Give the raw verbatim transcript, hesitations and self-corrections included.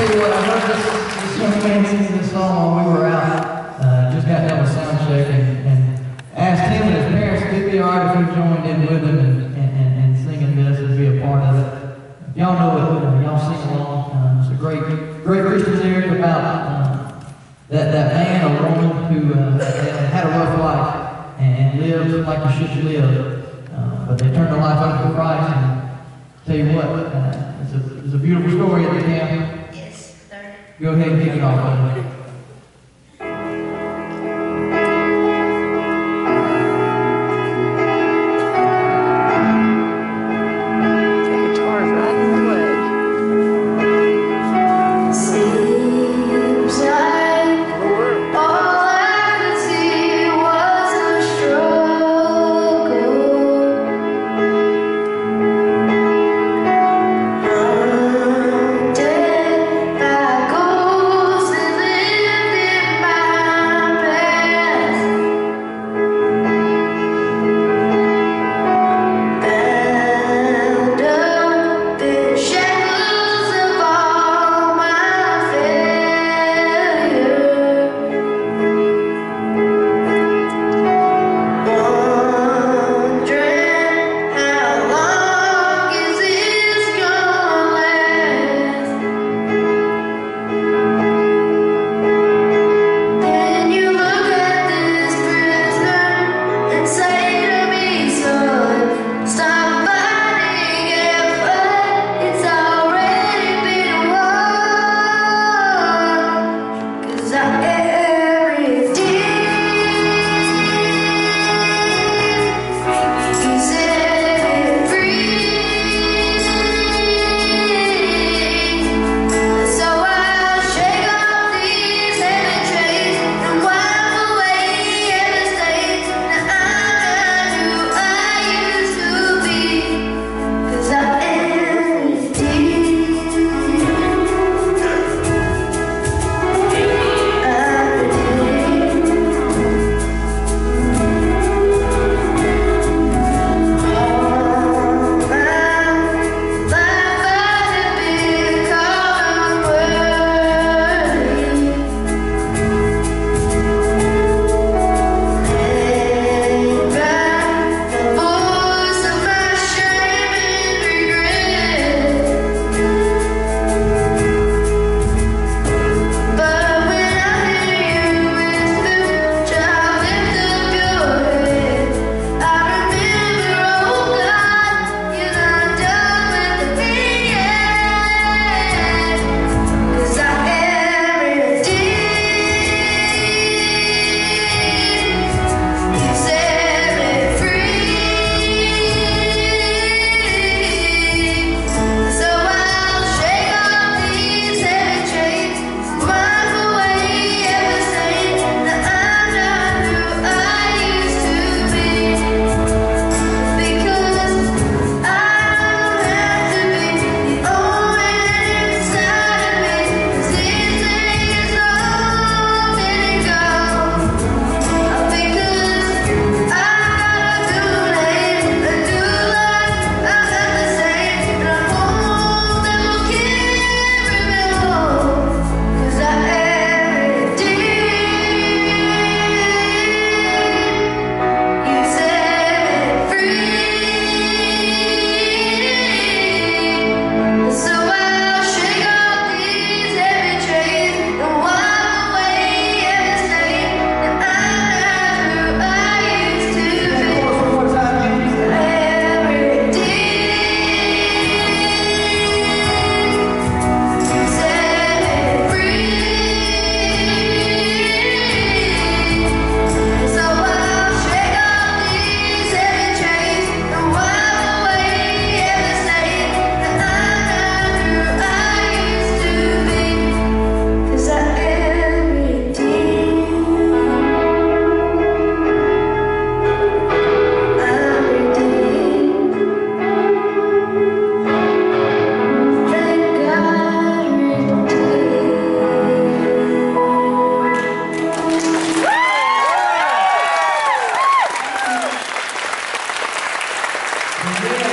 tell you what, I heard this, this young man singing this song while we were out. Uh, just got done with sound check and, and asked him and his parents if it'd be alright if we joined in with him and, and, and, and singing this and be a part of it. Y'all know it, uh, y'all sing along. Uh, it's a great, great Christian lyric about uh, that, that man or woman who uh, had a rough life and, and lived like you should live. Uh, but they turned their life over to Christ, and tell you what, uh, it's, a, it's a beautiful story at the camp. Yes, sir. Go ahead and kick it off, buddy. Yeah.